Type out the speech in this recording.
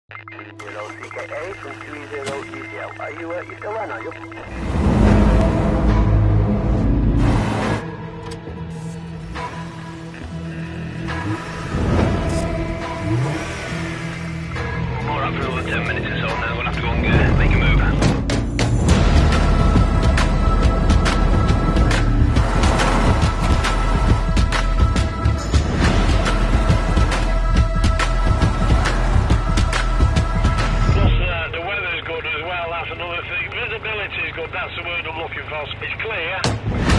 30CKA from 30 UCL. Are you still there, Nigel? Alright, for another 10 minutes or so now, we'll have to go and make a move. That's the word I'm looking for. It's clear.